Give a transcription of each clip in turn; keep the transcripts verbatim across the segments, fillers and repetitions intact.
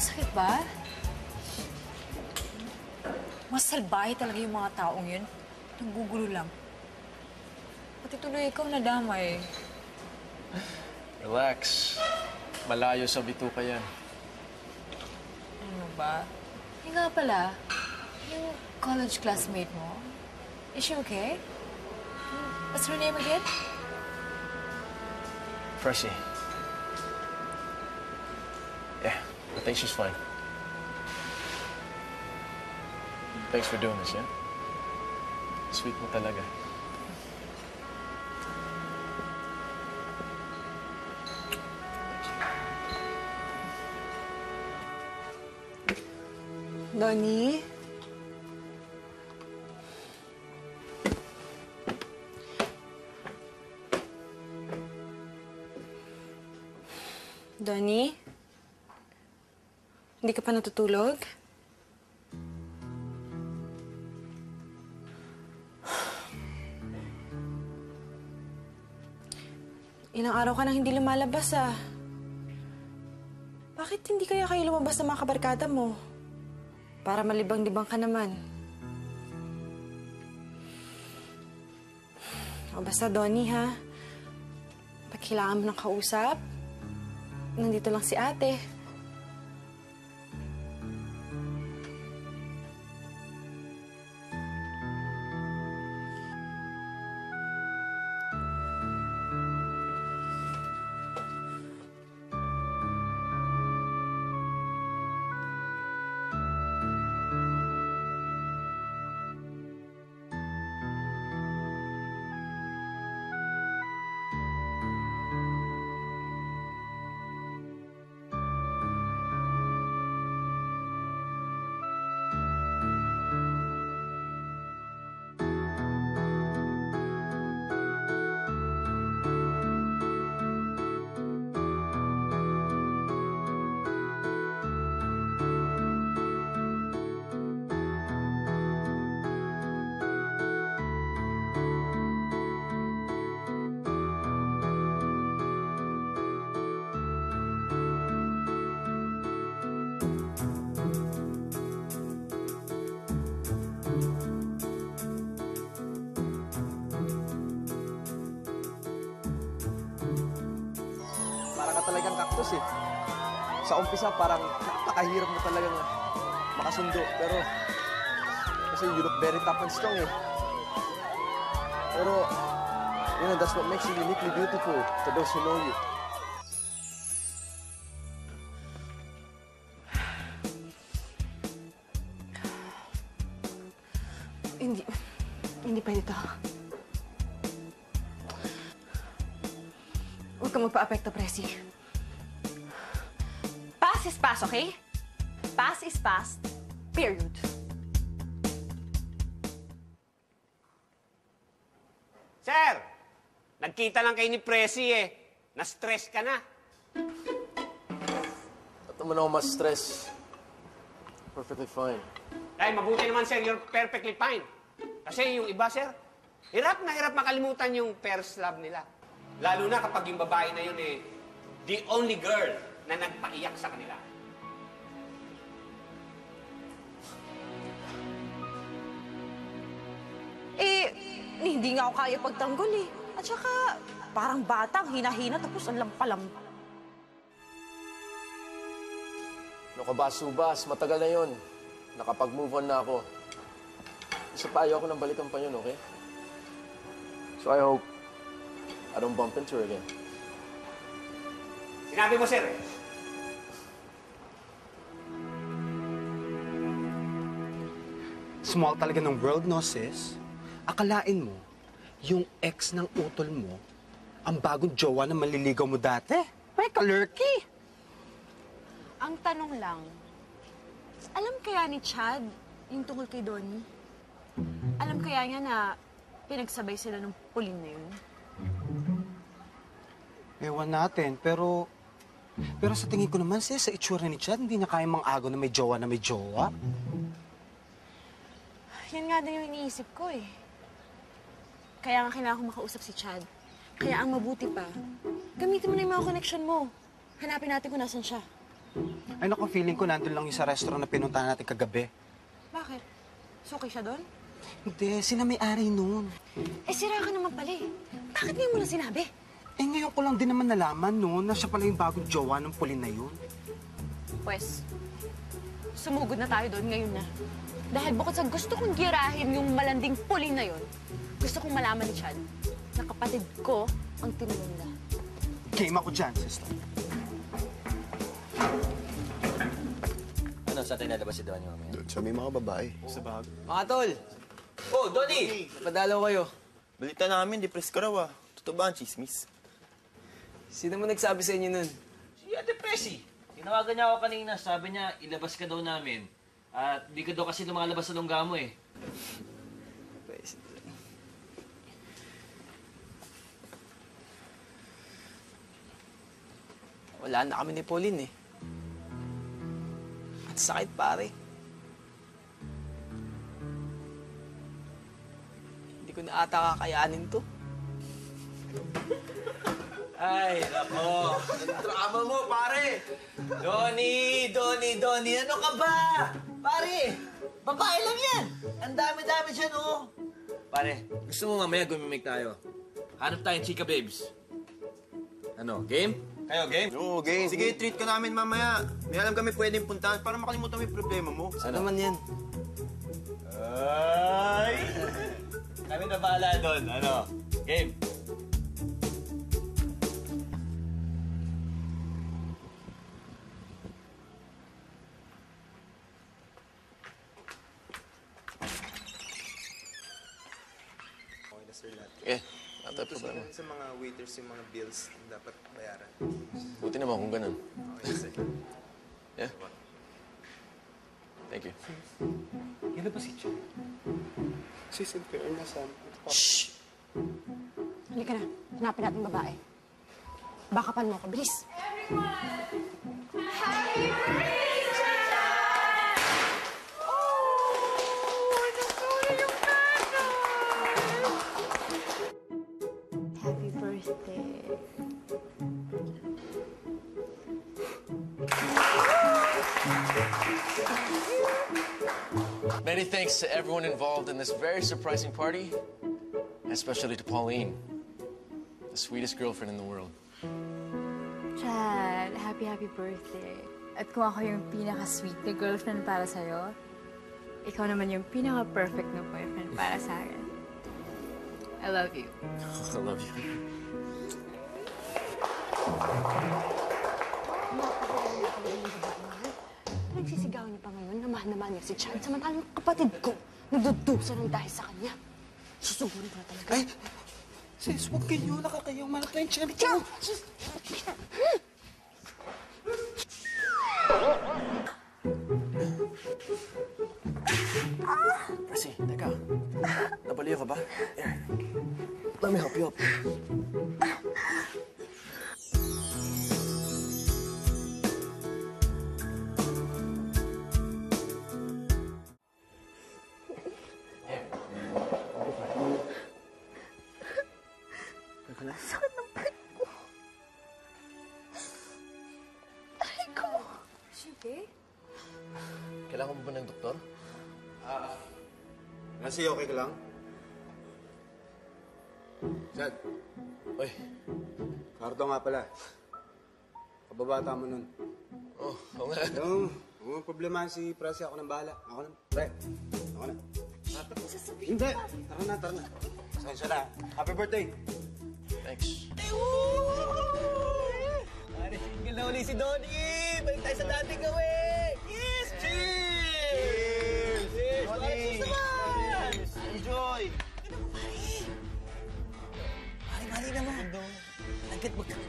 Masakit ba? Mas salbahe talaga yung mga taong yun. Nanggugulo lang. Pati tuloy ikaw nadamay. Relax. Malayo sa bituka yan. Ano ba? Eh nga pala, yung college classmate mo, is she okay? What's her name again? Pressy. Yeah, I think she's fine. Thanks for doing this, yeah? Sweet mo talaga. Donnie? Donnie? Hindi ka pa natutulog? Ilang araw ka nang hindi lumalabas, ah. Bakit hindi kaya kayo lumabas ng mga kabarkada mo? Para malibang-libang ka naman. O basta, Donnie, ha? Pag kailangan mo ng kausap, nandito lang si ate. Talagang cactus eh. Sa umpisa parang napakahirap mo talagang makasundo. Pero kasi you look very tough and strong eh. Pero, you know, that's what makes you uniquely beautiful to those who know you. Hindi, hindi pwede to. Huwag kang magpa-apekto, Presi. Pass is pass, okay? Pass is pass, period. Sir! Nagkita lang kayo ni Presi eh. Na-stress ka na. Ba't naman ako mas-stress? Perfectly fine. Dahil mabuti naman, sir, you're perfectly fine. Kasi yung iba, sir, hirap na hirap makalimutan yung first love nila. Lalo na kapag yung babae na yun eh, the only girl na nagpaiyak sa kanila. Eh, hindi nga ako kaya pagtanggol eh. At saka, parang batang hina-hina tapos ang lampa-lampa. Ano ka ba, Subas? Matagal na yun. Nakapag-move on na ako. Isa pa, ayaw ko nang balikan pa yun, okay? So I hope I don't bump into her again. Sinabi mo, sir. Small talaga ng world, no, sis? Akalain mo, yung ex ng utol mo, ang bagong jowa na maliligaw mo dati. May kalurky. Ang tanong lang, alam kaya ni Chad yung tungkol kay Donnie? Alam kaya niya na pinagsabay sila ng pulin na yun? Ewan natin, pero... Pero sa tingin ko naman, sis, sa itsura ni Chad, hindi niya kaya mang-agaw na may jowa na may jowa. Yan nga din yung iniisip ko eh. Kaya nga kailangan ko makausap si Chad. Kaya ang mabuti pa, gamitin mo na yung mga connection mo. Hanapin natin kung nasan siya. Ay naku, feeling ko nandun lang yung sa restaurant na pinuntahan natin kagabi. Bakit? Suki siya doon? Hindi, sila may-ari nun. Eh, sira ka naman pala eh. Bakit ngayon mo na sinabi? Eh ngayon ko lang din naman nalaman noon na siya pala yung bagong jowa ng puli na yun. Pwes, sumugod na tayo doon ngayon na. Dahil bukod sa gusto kong girahin yung malanding puli na yun, gusto kong malaman ni Chad na kapatid ko ang tinulungan. Game ako dyan, sister. Ano, saan tayo nalabas si Donnie mamaya? Doon sa may mga babae. Sa bago. Mga tol! Oh, Donnie! Padalaw kayo. Balita namin, depressed ka raw ah. Totoo ba ang chismis? Sino mo nagsabi sa inyo nun? Si Ate Presi. Tinawagan niya ako kanina. Sabi niya, ilabas ka daw namin. At di ka daw kasi lumalabas sa lungga mo eh. Wala na kami ni Pauline eh. At sakit pare. Hindi ko na ata kakayanin to. Ay, nako. Ang drama mo, pare. Donnie, Donnie, Donnie, ano ka ba? Pare, babae lang yan. Ang dami-dami siya, no? Pare, gusto mo mamaya gumimik tayo? Hanap tayong chika babes. Ano, game? Kayo, game? Oo, game. Sige, treat ka namin mamaya. May alam kami pwedeng puntahan para makalimutan mo yung problema mo. Ano naman yan? Ay! Kami na bahala doon. Ano? Game? Eh, wala tayong problema. Sa mga waiters yung mga bills na dapat bayaran. Buti naman kung ganun. Okay, sige. Yeah? Thank you. Yan na ba si Chad? Sis, in fairness, ah. Halika na. Hanapin natin babae. Bakapan mo ako. Bilis! Happy birthday. Many thanks to everyone involved in this very surprising party, especially to Pauline, the sweetest girlfriend in the world. Chad, happy, happy birthday. At kung ako yung pinaka-sweet na girlfriend para sa'yo, ikaw naman yung pinaka-perfect na boyfriend para sa akin. I love you. I love you. Nagsisigaw niya pa ngayon na mahal naman niya si Chad. Samantalang kapatid ko, nagdudusa ng dahil sa kanya. Susugurin ko na talaga. Ay, sis, huwag kayo. Nakakayang malaki yung chan ko. Presi, teka. Nabaliw ka ba? Here. Let me help you up. Sakit ng pet ko. Aray ko. Is she okay? Kailangan mo ba ng doktor? Nasi, okay ka lang? Chad, Uy, Cardo nga pala. Kababata mo nun. oh, oo nga. Yung, yung problema si Presi, ako nang bahala. Ako na, pre. Ako na. Hindi. Tara na, tara na. Sensya na. Happy birthday. Thanks. Pare, single na uli si Donnie! Balik tayo sa dating gawin! Yes! Cheers! Cheers! Donnie! Cheers naman! Enjoy! Ano mo, pare? Pare, mali naman. Agad magkakaroon.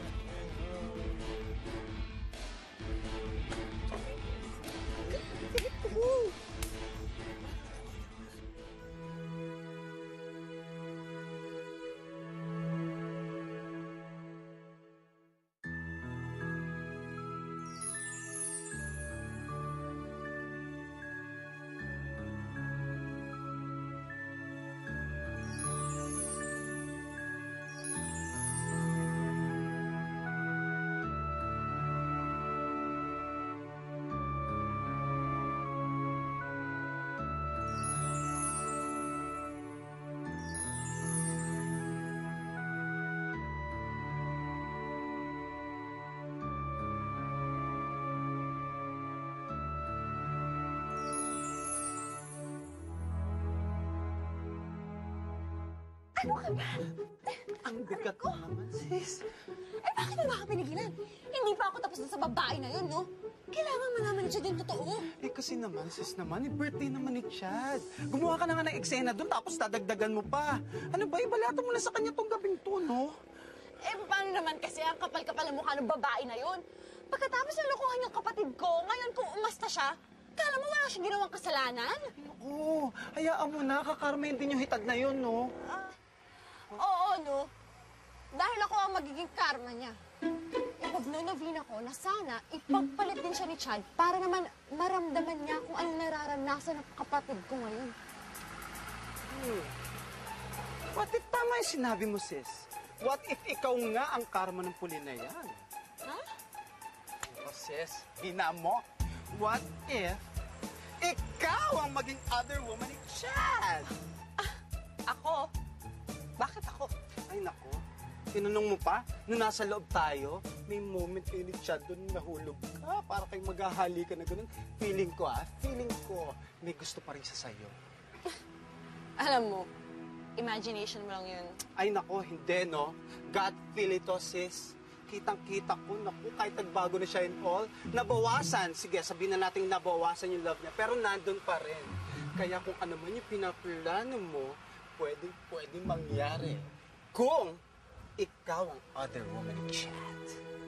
Ano ka ba? Ang bigat mo naman, sis. Eh, bakit mo ba ka pinigilan? Hindi pa ako tapos na sa babae na yun, no? Kailangan malaman ni Chad yung totoo. Eh kasi naman, sis naman, eh, birthday naman ni Chad. Gumawa ka na nga ng eksena doon tapos dadagdagan mo pa. Ano ba, ibalata mo na sa kanya tong gabing to, no? Eh, paano naman kasi ang kapal-kapal ang mukha ng babae na yun? Pagkatapos nalukuhan yung kapatid ko, ngayon kung umasta siya, kala mo wala siyang ginawang kasalanan? Oo, hayaan mo na, kakarmahin din yung hitad na yun, no? Ah, oo, no? Dahil ako ang magiging karma niya. Ipagnonovina ko na sana ipagpalit din siya ni Chad para naman maramdaman niya kung anong nararanasan ng kapatid ko ngayon. Hmm. What if tama yung sinabi mo, sis? What if ikaw nga ang karma ng puli na yan? Ha? O, sis, hina mo. What if ikaw ang maging other woman ni Chad? Ah, ako? Bakit ako? Ay, nako. Tinanong mo pa, nung nasa loob tayo, may moment kayo ni Chad doon nahulog ka. Para kayong maghahali ka na ganun. Feeling ko, ah, feeling ko, may gusto pa rin siya sa'yo. Alam mo, imagination mo lang yun. Ay, nako, hindi, no? God feel ito, sis. Kitang-kita ko, naku, kahit nagbago na siya in all, nabawasan. Sige, sabihin na natin nabawasan yung love niya, pero nandun pa rin. Kaya kung ano man yung pinaplano mo, pwedeng, pwedeng mangyari. Kung ikaw ang other woman in Chad.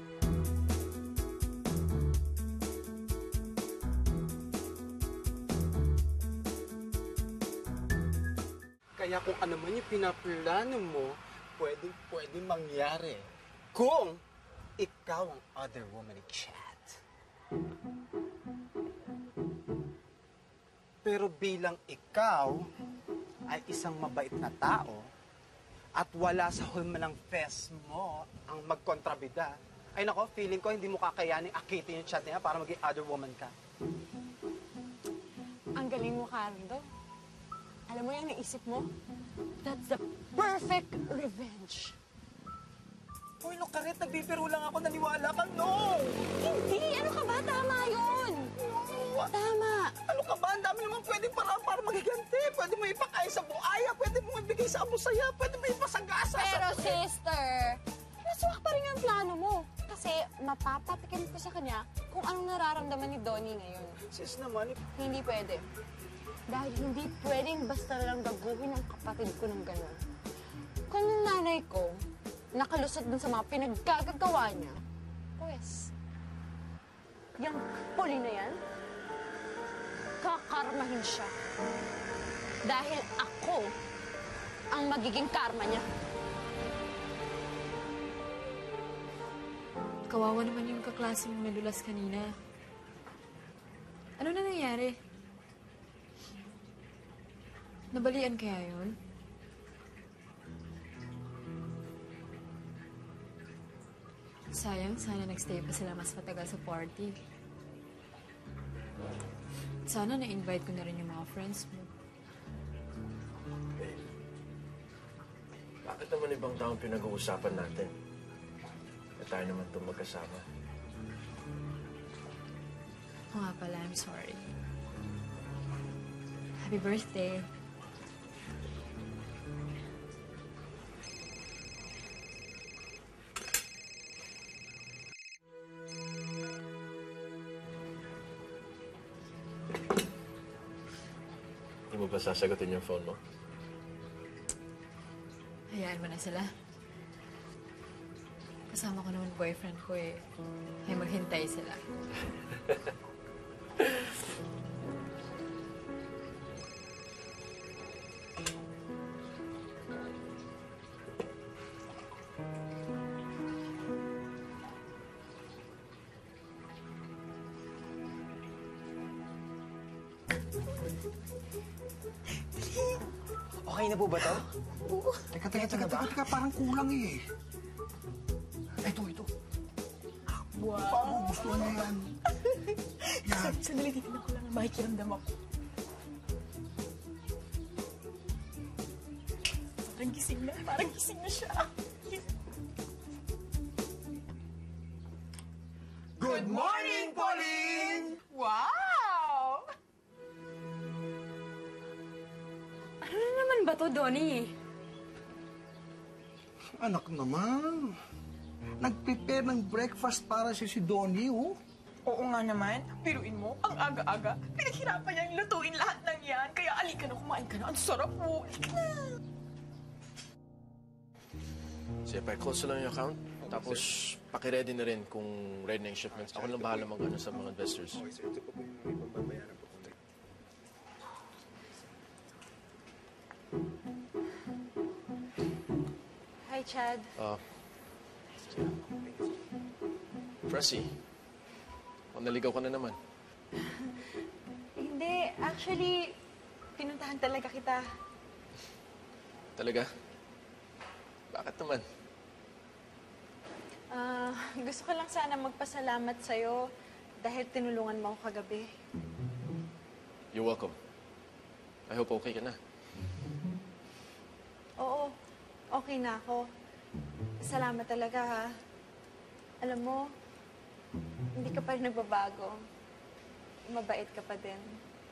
Kaya kung ano man yung pinaplano mo, pwedeng, pwedeng mangyari. Kung ikaw ang other woman in Chad. Pero bilang ikaw ay isang mabait na tao at wala sa hulma ng fest mo ang magkontrabida, ay nako, feeling ko hindi mo kakayanin akitin yung Chad niya para maging other woman ka. Ang galing mo, Carlo. Alam mo yung naisip mo? That's the perfect revenge. Uy, no, Karet, nagbibiro lang ako, naniwala ka, no! Hindi! Ano ka ba? Tama yun! No! Tama! Ano ka ba? Ang dami naman pwedeng paraan para magiganti. Pwede mo ipakain sa buaya, pwede mo ibigay sa abusaya, pwede mo ipasagasa. Pero sister, naswak pa rin yung plano mo. Kasi mapapatikin ko sa kanya kung anong nararamdaman ni Donnie ngayon. Sis naman, eh. Hindi pwede. Dahil hindi pwedeng basta lang gaguhin ang kapatid ko ng gano'n. Kung yung nanay ko nakalusot dun sa mga pinaggagawa niya, pues, yung puli na yan, kakarmahin siya. Dahil ako ang magiging karma niya. Kawawa naman yung kaklaseng medulas kanina. Ano na nangyari? Nabalian kaya yun? Sayang, sana nagstay pa sila mas matagal sa party. Sana na-invite ko na rin yung mga friends mo. Eh, bakit naman ibang taong pinag-uusapan natin? Na tayo naman itong magkasama. O nga pala, I'm sorry. Happy birthday. Hindi mo ba sasagutin yung phone mo? Hayaan mo na sila. Kasama ko naman boyfriend ko eh. Kaya maghintay sila. Okay na po ba to? Oo. Teka, teka, teka, teka, teka, parang kulang eh. Ito, ito. Wow. Parang gusto niya yan. Yan. Sandali, titignan ko lang ang makikiramdam ako. Parang gising na. Parang gising na siya. Good morning, Pauline! Wow! Ano na naman ba to, Donnie? Anak naman. Nag-prepare ng breakfast para si si Donnie, oh. Oo nga naman. Piruin mo, ang aga-aga. Pinaghirapan niyang lutuin lahat ng yan. Kaya alika na, kumain ka na. Ang sarap po. Alika na. Sige, pa-close lang yung account. Tapos, pakiready na rin kung ready na yung shipments. Ako lang bahala mag ano sa mga investors. Okay, sir. Ito po po yung ipababayaran po. Hi, Chad. Ah, Pressy, o naligaw ka na naman. Hindi, actually, pinuntahan talaga kita. Talaga? Bakit naman? Ah, gusto ko lang sana magpasalamat sa'yo dahil tinulungan mo ako kagabi. You're welcome. I hope okay ka na. Oo, okay na ako. Salamat talaga, ha. Alam mo, hindi ka pa rin nagbabago. Mabait ka pa din.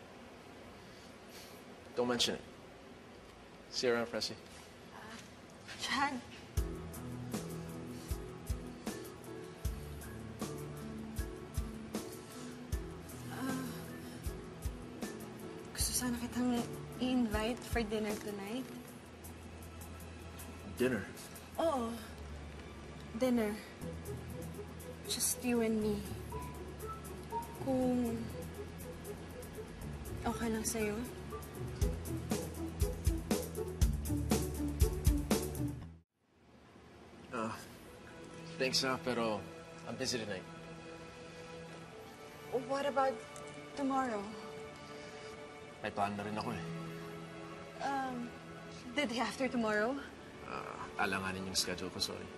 Don't mention it. See you around, Pressy. Chad, ah, gusto sana kitang i-invite for dinner tonight. Dinner? Oo, dinner. Just you and me. Kung okay lang sa'yo. Uh, thanks, ah, pero I'm busy tonight. What about tomorrow? May plan na rin ako eh. Um, the day after tomorrow? Uh, alanganin yung schedule ko, sorry.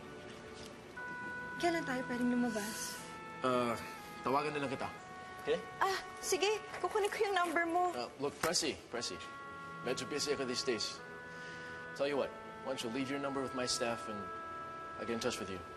Kailan tayo pwedeng lumabas? Uh, tawagan na lang kita. Okay? Ah, sige. Kukunin ko yung number mo. Uh, look, Pressy, Pressy. Medyo busy ako these days. Tell you what, why don't you leave your number with my staff and I'll get in touch with you.